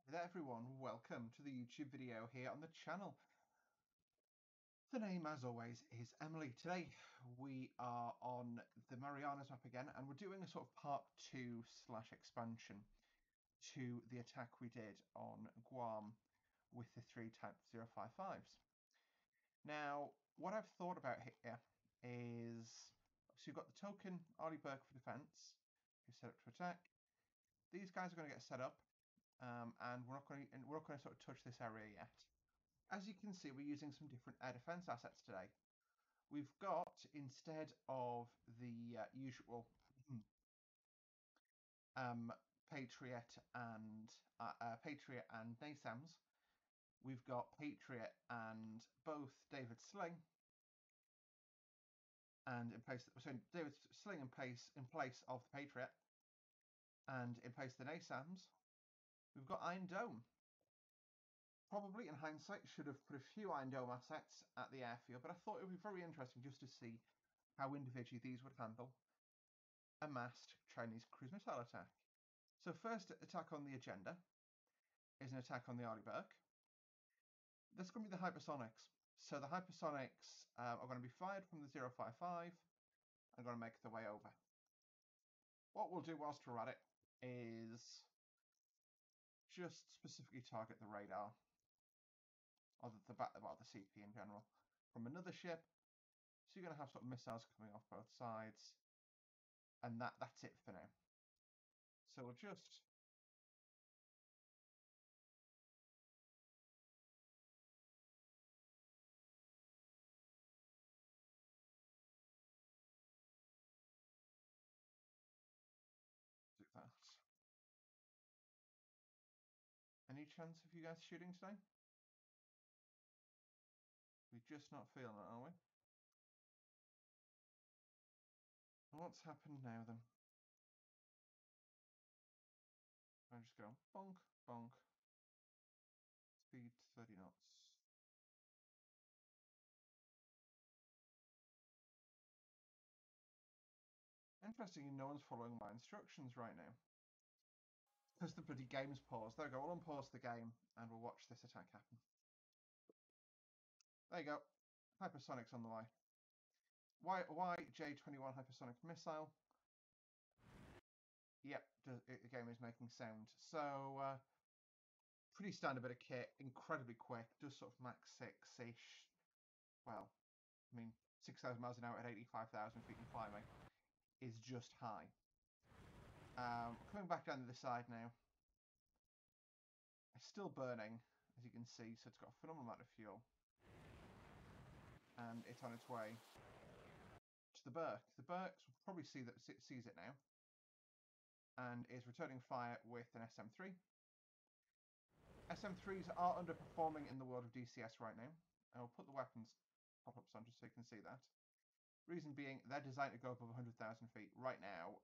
Hey there everyone, welcome to the YouTube video here on the channel. The name, as always, is Emily. Today we are on the Marianas map again, and we're doing a sort of part 2 / expansion to the attack we did on Guam with the 3 Type 055s. Now, what I've thought about here is, so you've got the token Arlie Burke for defense, who's set up to attack. These guys are going to get set up. And we're not going to sort of touch this area yet. As you can see, we're using some different air defense assets today. We've got, instead of the usual Patriot and NASAMS, we've got Patriot and both David Sling, and David Sling in place of the Patriot, and in place of the NASAMS, we've got Iron Dome. Probably, in hindsight, should have put a few Iron Dome assets at the airfield, but I thought it would be very interesting just to see how individually these would handle a massed Chinese cruise missile attack. So first attack on the agenda is an attack on the Arleigh Burke. This is going to be the hypersonics. So the hypersonics are going to be fired from the 055 and going to make their way over. What we'll do whilst we're at it is just specifically target the radar, or the CP in general, from another ship. So you're going to have sort of missiles coming off both sides, and that's it for now. So we'll just do that. Any chance of you guys shooting today? We're just not feeling it, are we? What's happened now then? I just go bonk, bonk. Speed 30 knots. Interesting, no one's following my instructions right now. Because the bloody game's paused. There we go, we'll unpause the game and we'll watch this attack happen. There you go. Hypersonics on the way. YJ-21 hypersonic missile. Yep, the game is making sound. So, pretty standard bit of kit, incredibly quick, does sort of max 6-ish. Well, I mean, 6,000 miles an hour at 85,000 feet and climbing is just high. Coming back down to the side now. It's still burning, as you can see, so it's got a phenomenal amount of fuel. And it's on its way to the Burke. The Burks will probably sees it now, and is returning fire with an SM-3. SM-3s are underperforming in the world of DCS right now. I'll put the weapons pop-ups on just so you can see that. Reason being, they're designed to go above 100,000 feet. Right now,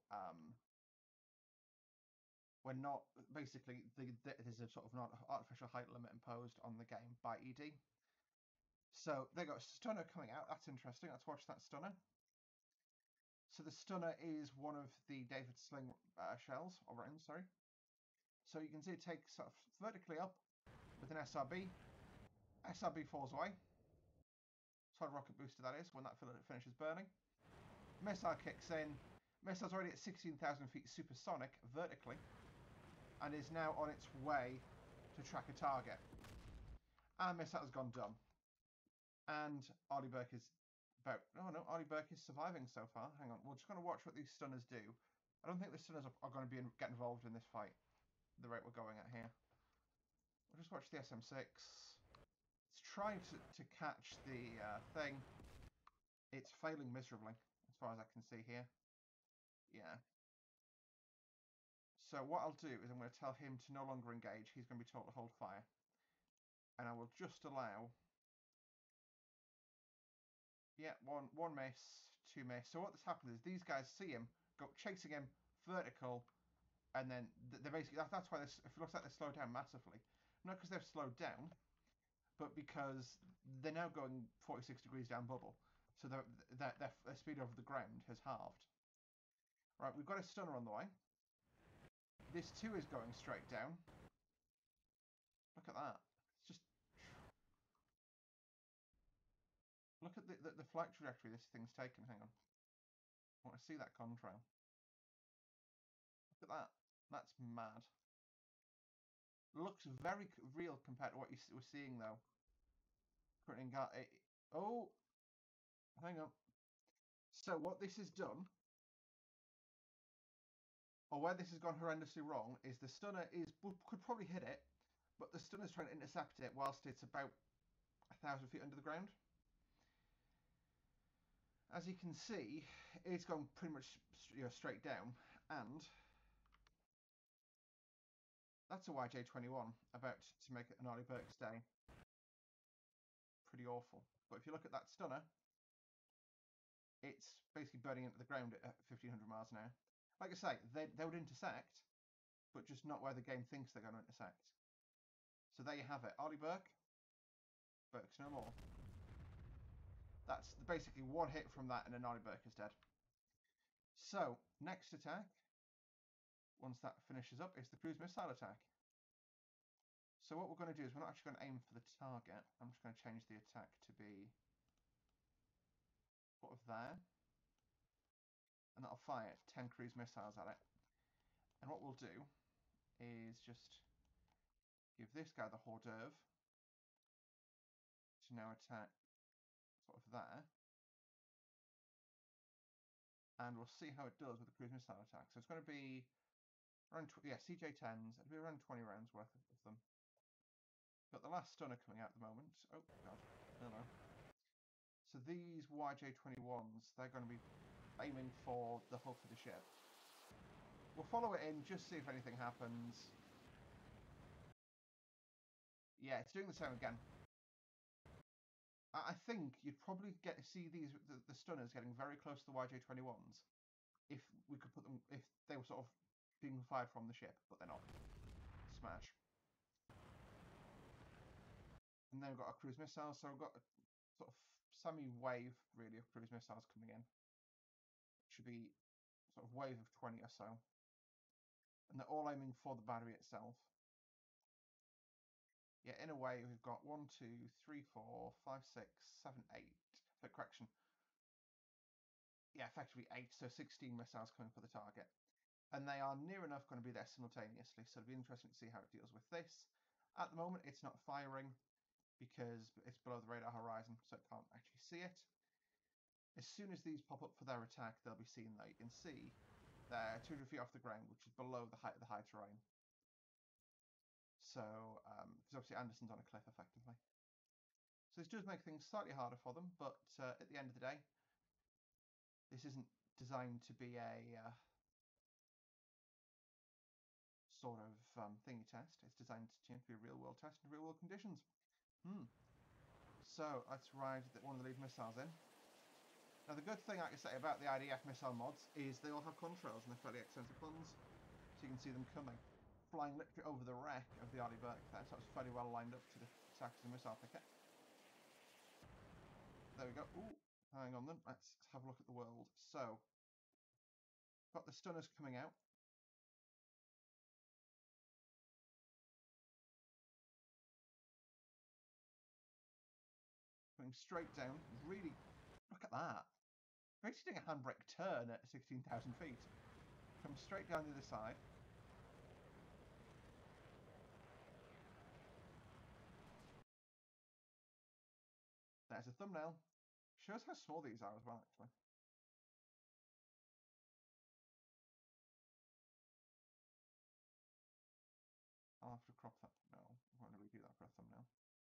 we're not, basically, there's a sort of not artificial height limit imposed on the game by ED. So they got a stunner coming out. That's interesting. Let's watch that stunner. So the stunner is one of the David Sling shells, or rounds, sorry. So you can see it takes sort of vertically up with an SRB. SRB falls away. Solid rocket booster that is, when that finishes burning. Missile kicks in. Missile's already at 16,000 feet supersonic, vertically, and is now on its way to track a target. And missile has gone dumb. And Arleigh Burke is Arleigh Burke is surviving so far. Hang on, we're just going to watch what these stunners do. I don't think the stunners are going to get involved in this fight, the rate we're going at here. We'll just watch the SM-6. It's trying to catch the thing. It's failing miserably, as far as I can see here. Yeah. So what I'll do is I'm going to tell him to no longer engage. He's going to be told to hold fire. And I will just allow... Yeah, one miss, 2 miss. So what's happened is these guys see him, go chasing him, vertical, and then they're basically... That's why if it looks like they're slowed down massively. Not because they've slowed down, but because they're now going 46 degrees down bubble. So their speed over the ground has halved. Right, we've got a stunner on the way. This too is going straight down. Look at that. It's just... Look at the flight trajectory this thing's taken. Hang on. I want to see that contrail. Look at that. That's mad. Looks very real compared to what you were seeing, though. Oh! Hang on. So what this has done, or where this has gone horrendously wrong, is the stunner could probably hit it, but the stunner's trying to intercept it whilst it's about 1,000 feet under the ground. As you can see, it's gone pretty much straight down, and that's a YJ-21 about to make an Ollie Burke's day. Pretty awful. But if you look at that stunner, it's basically burning into the ground at 1,500 miles an hour. Like I say, they would intersect, but just not where the game thinks they're going to intersect. So there you have it. Ollie Burke, Burke's no more. That's basically one hit from that and an Ollie Burke is dead. So, next attack, once that finishes up, is the cruise missile attack. So what we're going to do is we're not actually going to aim for the target. I'm just going to change the attack to be sort of there. And that'll fire 10 cruise missiles at it. And what we'll do is just give this guy the hors d'oeuvre to now attack sort of there. And we'll see how it does with the cruise missile attack. So it's going to be around, CJ-10s. It'll be around 20 rounds worth of them. Got the last stunner coming out at the moment. Oh, God. Hello. So these YJ-21s, they're going to be aiming for the hull of the ship. We'll follow it in, just see if anything happens. Yeah, it's doing the same again. I think you'd probably see the stunners getting very close to the YJ-21s if we could put them, if they were sort of being fired from the ship, but they're not. Smash. And then we've got a cruise missile, so we've got a sort of semi-wave, really, of cruise missiles coming in. It should be sort of wave of 20 or so. And they're all aiming for the battery itself. Yeah, in a way, we've got 1, 2, 3, 4, 5, 6, 7, 8. For correction. Yeah, effectively 8, so 16 missiles coming for the target. And they are near enough going to be there simultaneously, so it'll be interesting to see how it deals with this. At the moment, it's not firing because it's below the radar horizon, so it can't actually see it. As soon as these pop up for their attack, they'll be seen there. You can see they're 200 feet off the ground, which is below the height of the high terrain. So, because obviously Anderson's on a cliff, effectively. So this does make things slightly harder for them, but at the end of the day, this isn't designed to be a sort of thingy test. It's designed to be a real-world test in real-world conditions. So let's ride one of the lead missiles in. Now the good thing I can say about the IDF missile mods is they all have contrails and they're fairly extensive ones, so you can see them coming. Flying literally over the wreck of the Ollie Burke there, so it's fairly well lined up to the attack of the missile picket. There we go. Ooh, hang on then. Let's have a look at the world. So, got the stunners coming out. Going straight down. Really, look at that. Basically doing a handbrake turn at 16,000 feet. Come straight down the other side. There's a thumbnail. Shows how small these are as well, actually. I'll have to crop that. No, I'm going to redo that for a thumbnail.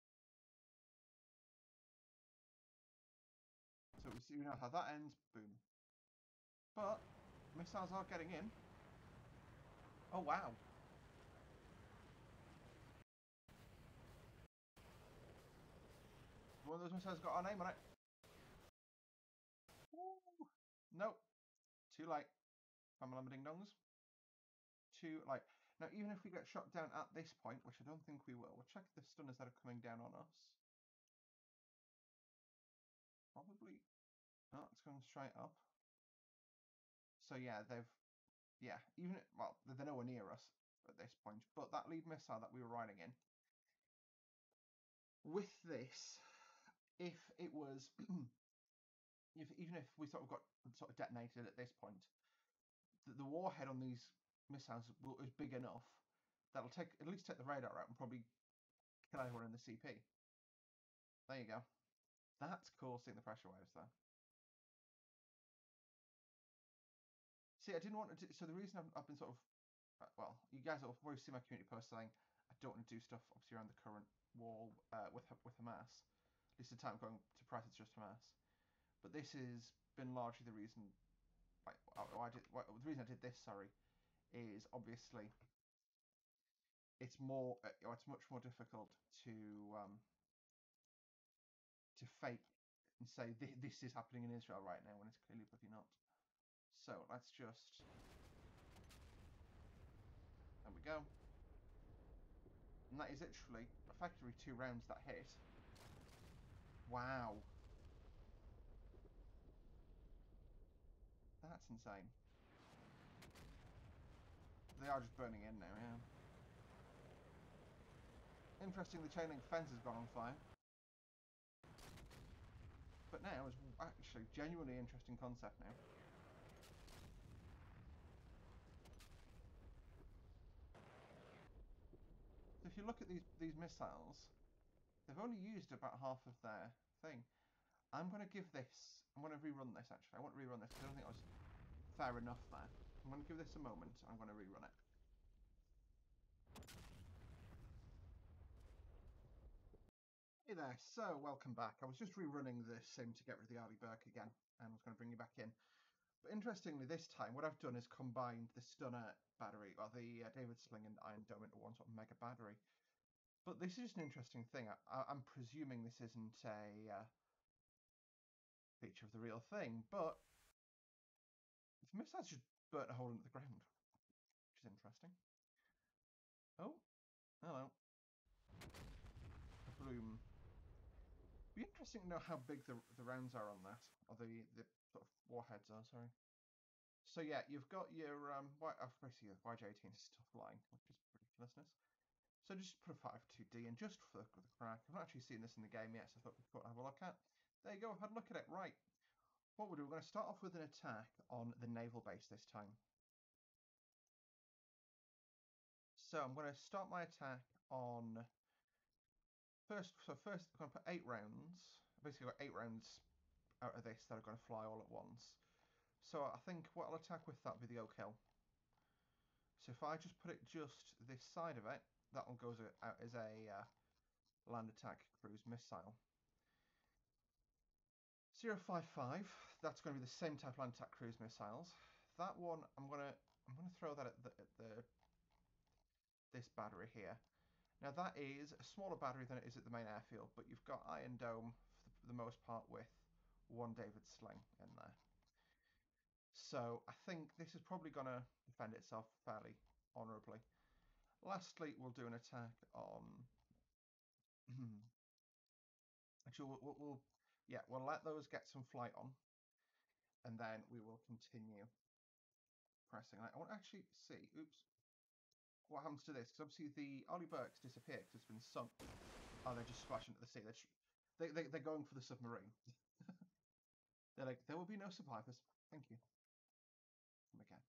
So we see now how that ends. Boom. But missiles are getting in. Oh wow. One of those missiles got our name on it. Ooh. Nope. Too late. Family ding dongs. Too late. Now, even if we get shot down at this point, which I don't think we will, we'll check the stunners that are coming down on us. Probably. No, it's going straight up. So yeah, they're nowhere near us at this point. But that lead missile that we were riding in With this, if it was, even if we sort of got sort of detonated at this point, the warhead on these missiles is big enough that'll at least take the radar out and probably kill everyone in the CP. There you go. That's cool, seeing the pressure waves there. See, I didn't want to do, so the reason I've been sort of, well, you guys have always seen my community post saying I don't want to do stuff, obviously, around the current wall with Hamas. At least the time going to press, it's just Hamas. But this has been largely the reason, the reason I did this, sorry, is obviously it's much more difficult to fake and say this is happening in Israel right now when it's clearly bloody not. So let's just, there we go. And that is literally effectively 2 rounds that hit. Wow. That's insane. They are just burning in now, yeah. Interesting, the chain link fence has gone on fire. But now is actually genuinely interesting concept now. So if you look at these missiles, they've only used about half of their thing. I'm going to rerun this actually. I want to rerun this because I don't think I was fair enough there. I'm going to give this a moment. I'm going to rerun it. Hey there, so welcome back. I was just rerunning this sim to get rid of the Arlie Burke again, and I was going to bring you back in. But interestingly, this time, what I've done is combined the stunner battery, or the David Sling and Iron Dome into one sort of mega battery. But this is an interesting thing. I'm presuming this isn't a feature of the real thing, but the missiles just burnt a hole into the ground, which is interesting. Oh, hello. A bloom. Be interesting to know how big the rounds are on that, or the sort of warheads are. Sorry. So yeah, you've got your basically the YJ18 is still flying, which is ridiculousness. So just put a 5.2D in just for the crack. I've not actually seen this in the game yet, so I thought we'd have a look at. There you go. I've had a look at it. Right. What we'll do, we're going to start off with an attack on the naval base this time. So I'm going to start my attack on first. So first, I'm going to put 8 rounds. Basically, I've got 8 rounds out of this that are going to fly all at once. So I think what I'll attack with that will be the Oak Hill. So if I just put it just this side of it, that one goes out as a land attack cruise missile. 055. That's going to be the same type of land attack cruise missiles. That one, I'm gonna throw that at this battery here. Now that is a smaller battery than it is at the main airfield, but you've got Iron Dome for the most part with 1 David Sling in there. So I think this is probably going to defend itself fairly honourably. Lastly, we'll do an attack on. Actually, we'll let those get some flight on, and then we will continue pressing. I want to actually see. Oops. What happens to this? Because obviously the Arlie Burke's disappeared because it's been sunk. Oh, they're just splashing into the sea. They're going for the submarine. They're like, there will be no survivors. Thank you. Come again.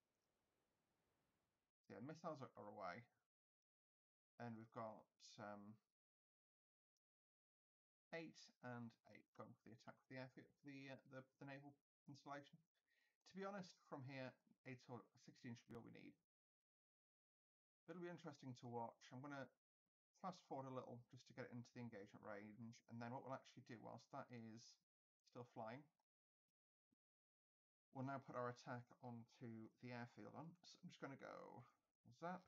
Yeah, missiles are away, and we've got 8 and 8 going for the attack with the airfield, the naval installation. To be honest, from here, 8 or 16 should be all we need. But it'll be interesting to watch. I'm going to fast forward a little just to get it into the engagement range, and then what we'll actually do whilst that is still flying, we'll now put our attack onto the airfield on. So I'm just going to go zap,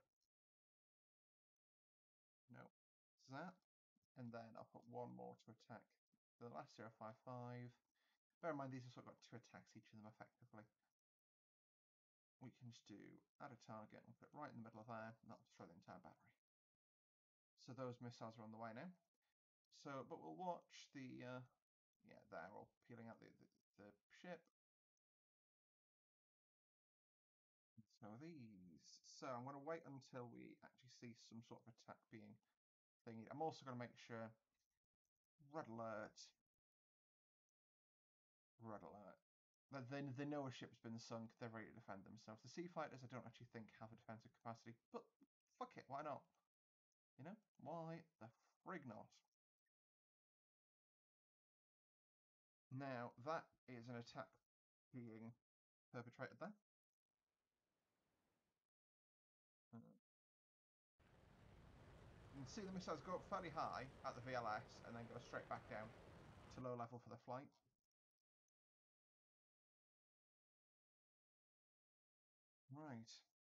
no, zap, and then I'll put 1 more to attack the last 055. Bear in mind these have sort of got 2 attacks each of them effectively. We can just do add a target and put it right in the middle of there, and that'll destroy the entire battery. So those missiles are on the way now. So, but we'll watch the, yeah, there, all peeling out the ship. So these. So I'm going to wait until we actually see some sort of attack being thingy. I'm also going to make sure Red alert. Red alert. They know a ship's been sunk. They're ready to defend themselves. The sea fighters, I don't actually think have a defensive capacity, but fuck it, why not? You know, why the frig not? Now that is an attack being perpetrated there. You can see the missiles go up fairly high at the VLS and then go straight back down to low level for the flight. Right.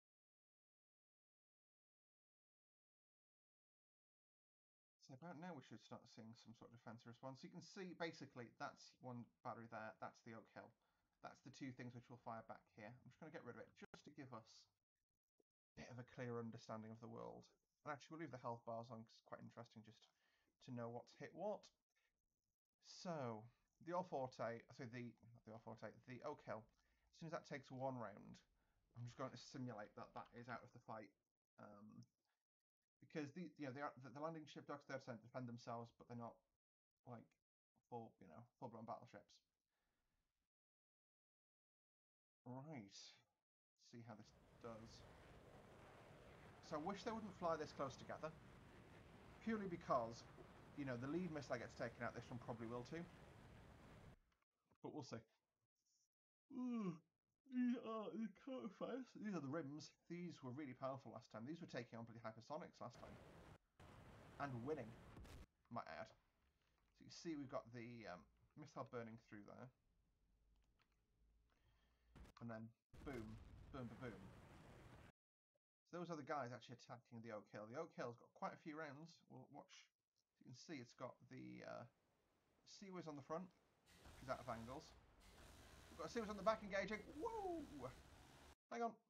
So about now we should start seeing some sort of defensive response. You can see basically that's one battery there, that's the Oak Hill. That's the two things which will fire back here. I'm just going to get rid of it just to give us a bit of a clear understanding of the world. And actually we'll leave the health bars on because it's quite interesting just to know what's hit what. So the All-Forte, so not the All-Forte, the Oak Hill, as soon as that takes one round, I'm just going to simulate that that is out of the fight. Because the landing ship docks, they're sent to defend themselves, but they're not like full-blown battleships. Right. See how this does. So I wish they wouldn't fly this close together. Purely because, the lead missile gets taken out, this one probably will too. But we'll see. These are the counterfires. These are the rims. These were really powerful last time. These were taking on bloody hypersonics last time. And winning, might add. So you see we've got the missile burning through there. And then boom, boom, boom, boom. So those are the guys actually attacking the Oak Hill. The Oak Hill's got quite a few rounds. We'll watch. So you can see it's got the Seaways on the front. She's out of angles. We've got Seaways on the back engaging. Whoa! Hang on.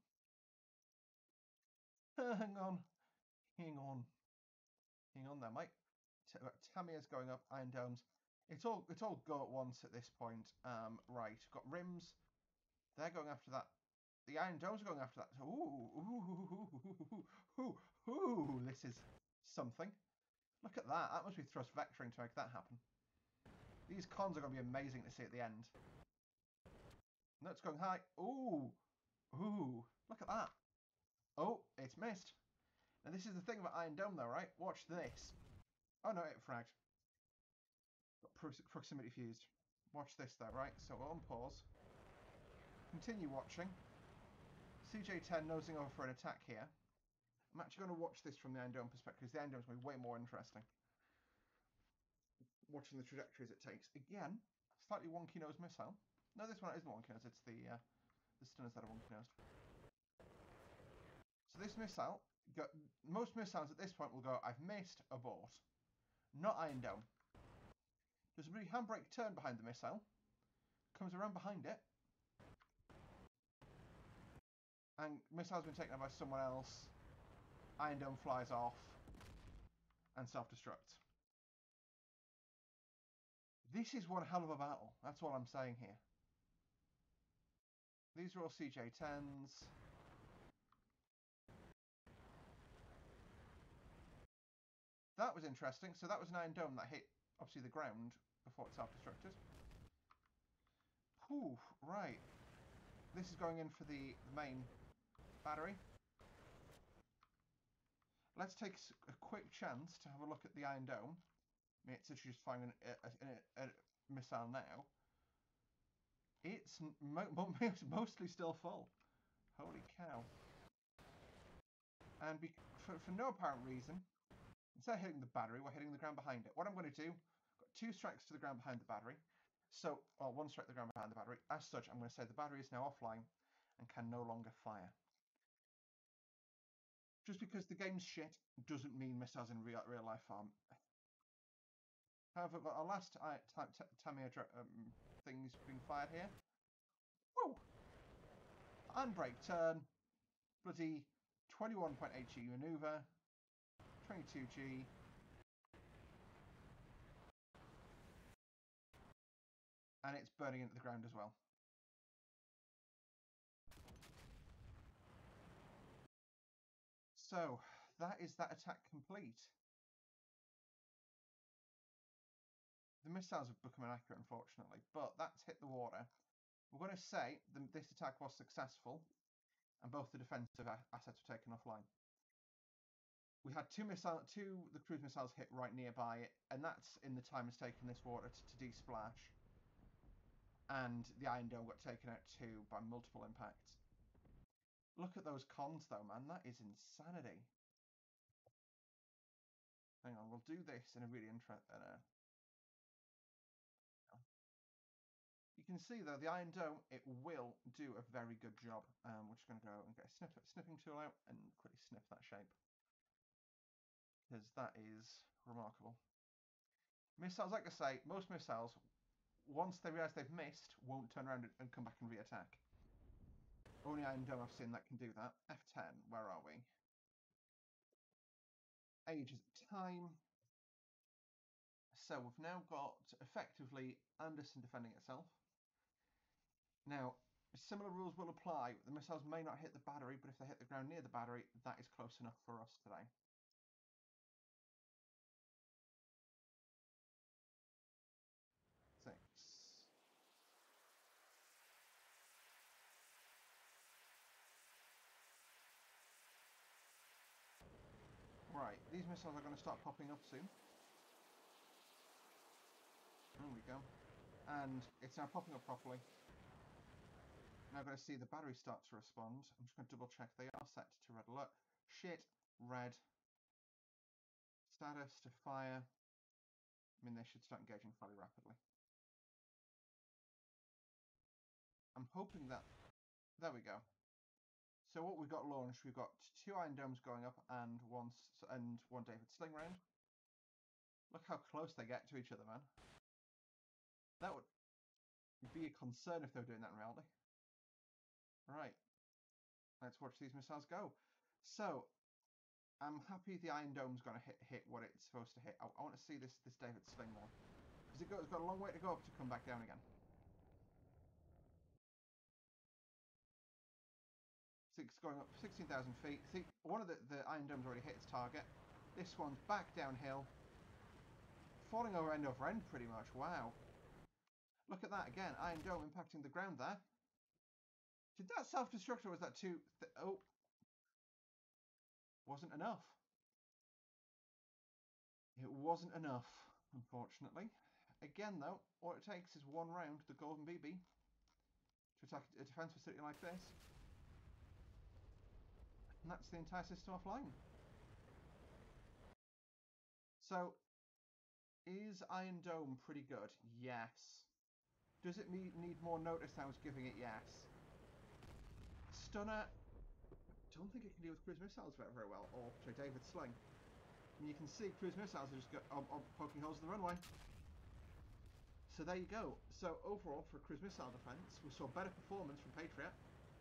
Hang on. Hang on. Hang on there, mate. Tamiya's going up. Iron Domes. It's all go at once at this point. Right. We've got Rims. They're going after that. The Iron Domes are going after that. Ooh, this is something. Look at that. That must be thrust vectoring to make that happen. These cons are going to be amazing to see at the end. No, it's going high. Ooh. Look at that. Oh, it's missed. Now this is the thing about Iron Dome though, right? Watch this. Oh no, it fragged. Got proximity fused. Watch this though, right? So we're on pause. Continue watching. CJ-10 nosing over for an attack here. I'm actually going to watch this from the Iron Dome perspective because the Iron Dome is going to be way more interesting. Watching the trajectories it takes. Again, slightly wonky nose missile. No, this one isn't wonky nose. It's the stunners that are wonky nosed. So this missile, most missiles at this point will go, I've missed, abort. Not Iron Dome. There's a really handbrake turn behind the missile. Comes around behind it. And missile's been taken out by someone else. Iron Dome flies off. And self-destructs. This is one hell of a battle. That's what I'm saying here. These are all CJ-10s. That was interesting. So that was an Iron Dome that hit, obviously, the ground before it self-destructed. Whew, right. This is going in for the main battery. Let's take a quick chance to have a look at the Iron Dome. I mean, it's just firing a missile now. It's mostly still full. Holy cow. And for no apparent reason, instead of hitting the battery, we're hitting the ground behind it. What I'm going to do, got 2 strikes to the ground behind the battery. So, well, 1 strike to the ground behind the battery. As such, I'm going to say the battery is now offline and can no longer fire. Just because the game's shit doesn't mean missiles in real life aren't. However, our last Tamiya things being fired here. Whoa! Handbrake turn. Bloody 21.8 G maneuver. 22 G. And it's burning into the ground as well. So, that is that attack complete. The missiles have become inaccurate, unfortunately, but that's hit the water. We're going to say this attack was successful, and both the defensive assets were taken offline. We had two the cruise missiles hit right nearby it, and that's in the time it's taken this water to desplash. And the Iron Dome got taken out too by multiple impacts. Look at those cons though, man. That is insanity. Hang on, we'll do this in a really interesting... You can see though, the Iron Dome, it will do a very good job. We're just going to go and get a snipping tool out and quickly snip that shape. Because that is remarkable. Missiles, like I say, most missiles, once they realise they've missed, won't turn around and come back and re-attack. Only Iron Dome I've seen that can do that. F10, where are we? Ages of time. So we've now got, effectively, Anderson defending itself. Now, similar rules will apply. The missiles may not hit the battery, but if they hit the ground near the battery, that is close enough for us today. Six. Right, these missiles are going to start popping up soon. There we go. And it's now popping up properly. Now going to see the battery start to respond. I'm just going to double check they are set to red alert. Shit, red. Status to fire. I mean, they should start engaging fairly rapidly. I'm hoping that... There we go. So what we've got launched, we've got 2 Iron Domes going up and one David Sling round. Look how close they get to each other, man. That would be a concern if they were doing that in reality. Right. Let's watch these missiles go. So, I'm happy the Iron Dome's going to hit what it's supposed to hit. I want to see this David Sling though. Because it's got a long way to go up to come back down again. It's going up 16,000 feet. See, one of the Iron Dome's already hit its target. This one's back downhill. Falling over end pretty much. Wow. Look at that again. Iron Dome impacting the ground there. Did that self-destruct or was that too... Oh. Wasn't enough. It wasn't enough, unfortunately. Again, though, all it takes is one round, the Golden BB, to attack a defence facility like this. And that's the entire system offline. So, is Iron Dome pretty good? Yes. Does it need more notice than I was giving it? Yes. Stunner, don't think it can deal with cruise missiles very well, or sorry, David Sling. And you can see cruise missiles are just poking holes in the runway. So there you go. So overall, for cruise missile defence, we saw better performance from Patriot.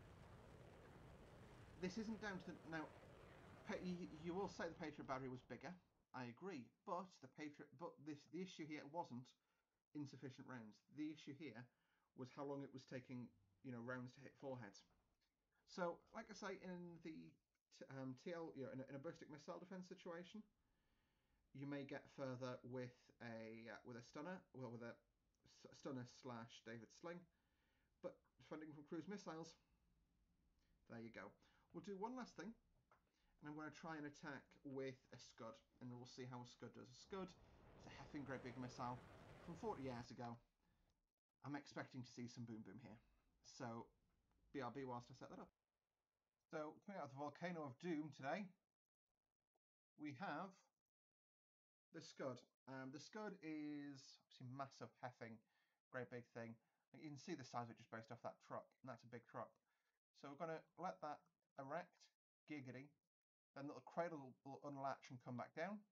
This isn't down to the... Now, you will say the Patriot battery was bigger. I agree. But the issue here wasn't insufficient rounds. The issue here was how long it was taking, rounds to hit foreheads. So, like I say, in the TL, in a ballistic missile defense situation, you may get further with a stunner, well, with a stunner / David Sling, but defending from cruise missiles, there you go. We'll do one last thing, and I'm going to try and attack with a Scud, and we'll see how a Scud does. A Scud is a heffing great big missile from 40 years ago. I'm expecting to see some boom boom here. So, BRB whilst I set that up. So, coming out of the Volcano of Doom today, we have the Scud. The Scud is obviously massive, heffing, great big thing. You can see the size of it just based off that truck, and that's a big truck. So we're going to let that erect, giggity, then the cradle will unlatch and come back down.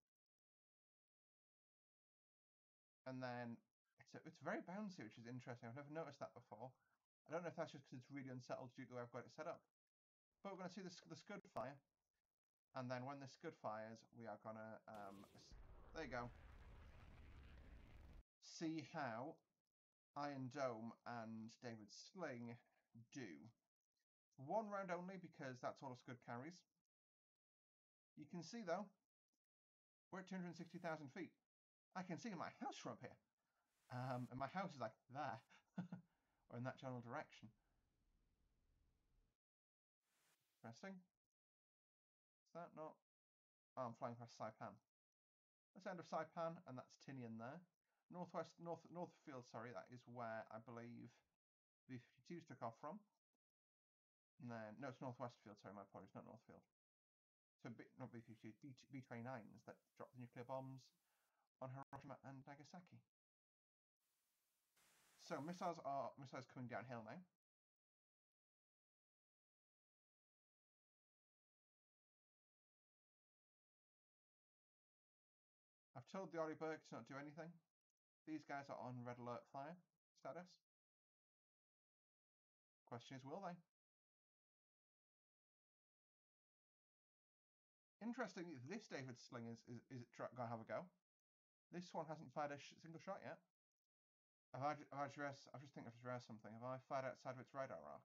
And then it's very bouncy, which is interesting. I've never noticed that before. I don't know if that's just because it's really unsettled due to the way I've got it set up. But we're going to see the Scud fire. And then when the Scud fires, we are going to, there you go, see how Iron Dome and David Sling do. One round only because that's all a Scud carries. You can see though, we're at 260,000 feet. I can see my house from up here. And my house is like there, or in that general direction. Interesting. Is that not? Oh, I'm flying past Saipan. That's the end of Saipan, and that's Tinian there. North field, sorry, that is where I believe B-52s took off from. And then, no, it's northwest field, sorry, my apologies, not north field. So, not B-52s, B-29s that dropped the nuclear bombs on Hiroshima and Nagasaki. So, missiles coming downhill now. I've told the Oryberg to not do anything. These guys are on red alert fire status. Question is, will they? Interestingly, this David Sling is going to have a go. This one hasn't fired a single shot yet. I just think I've addressed something. Have I fired outside of its radar arc?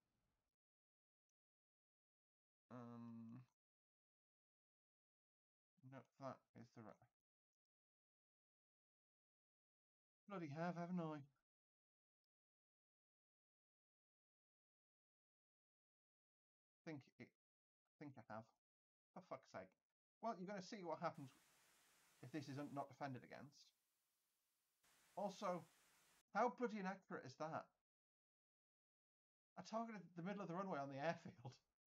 No, that is the right. Bloody have, haven't I? think I have. For fuck's sake. Well, you're going to see what happens if this is not defended against. Also, how bloody inaccurate is that? I targeted the middle of the runway on the airfield.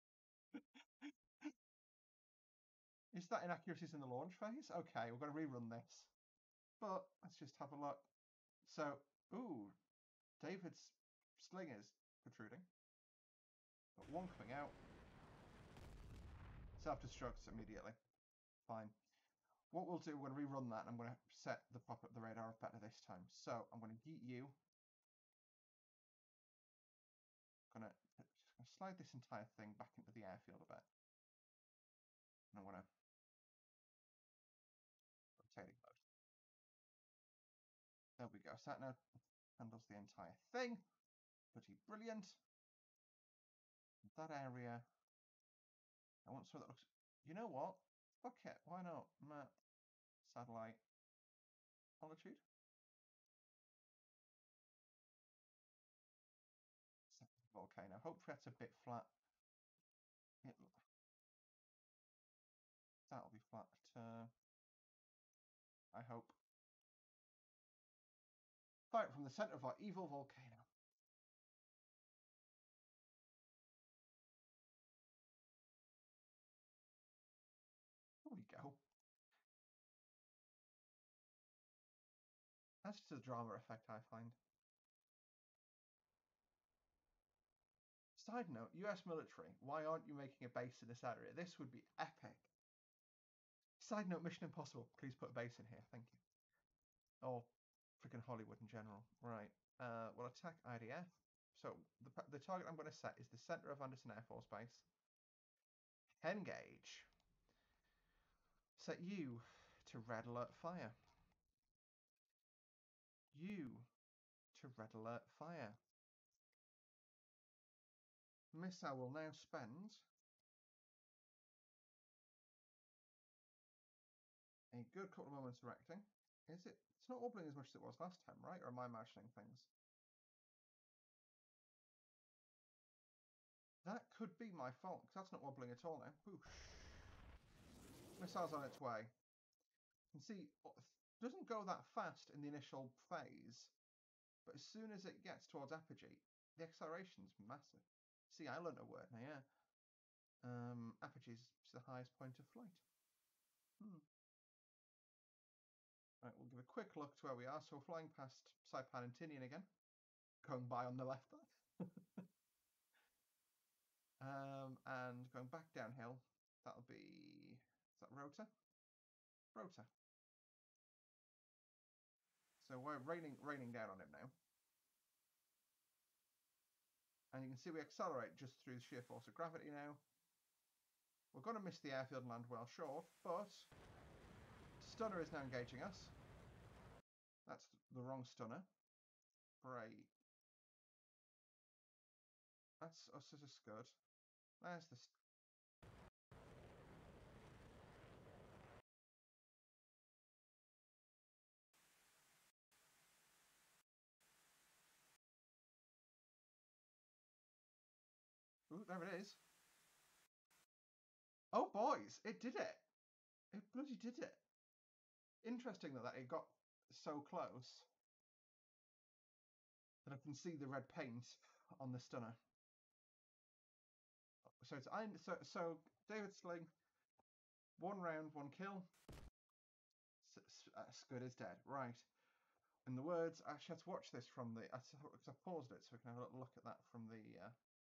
Is that inaccuracies in the launch phase? Okay, we're going to rerun this. But let's just have a look. So, ooh, David's sling is protruding. Got one coming out. Self-destructs immediately. Fine. What we'll do, we're going to rerun that, and I'm going to set the radar up better this time. So I'm going to yeet you. I'm going to slide this entire thing back into the airfield a bit. And I'm going to rotating mode. There we go. So that now handles the entire thing. Pretty brilliant. That area. I want something that looks. You know what? Fuck it. Why not? Map. Satellite. Longitude. Volcano. Hopefully that's a bit flat. That'll be flat. I hope. Fire from the center of our evil volcano. There we go. That's just a drama effect, I find. Side note, US military, why aren't you making a base in this area? This would be epic. Side note, Mission Impossible, please put a base in here, thank you. Or freaking Hollywood in general. Right, we'll attack IDF. So the target I'm going to set is the center of Anderson Air Force Base. Engage. Set you to red alert fire. You to red alert fire. Missile will now spend a good couple of moments erecting. Is it? It's not wobbling as much as it was last time, right? Or am I imagining things? That could be my fault, because that's not wobbling at all now. Whoosh. Missile's on its way. You can see, it doesn't go that fast in the initial phase, but as soon as it gets towards apogee, the acceleration's massive. See, I learned a word now, yeah. Apogee is the highest point of flight. Right, we'll give a quick look to where we are. So we're flying past Saipan and Tinian again. Going by on the left there. And going back downhill, that'll be, is that Rota? Rota. So we're raining down on him now. And you can see we accelerate just through the sheer force of gravity now. We're going to miss the airfield and land well short, but Stunner is now engaging us. That's the wrong Stunner. Great. That's us as a Scud. There's the... Ooh, there it is. Oh, boys, it did it. It bloody did it. Interesting that it got so close that I can see the red paint on the stunner. So it's so David Sling, 1 round, 1 kill. Scud is dead. Right. In the words, I actually had to watch this from the. Because I paused it so we can have a little look at that from the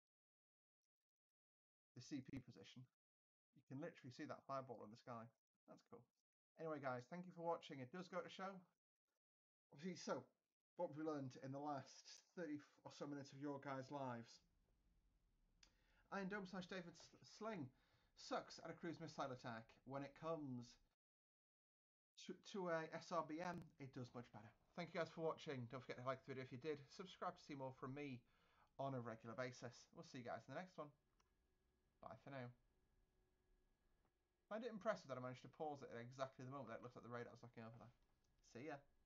CP position. You can literally see that fireball in the sky. That's cool. Anyway, guys, thank you for watching. It does go to show. Obviously, so what have we learned in the last 30 or so minutes of your guys' lives? Iron Dome / David Sling sucks at a cruise missile attack. When it comes to a SRBM, it does much better. Thank you guys for watching. Don't forget to like the video if you did. Subscribe to see more from me on a regular basis. We'll see you guys in the next one. Bye for now. I find it impressive that I managed to pause it at exactly the moment that it looks like the radar's looking over there. See ya.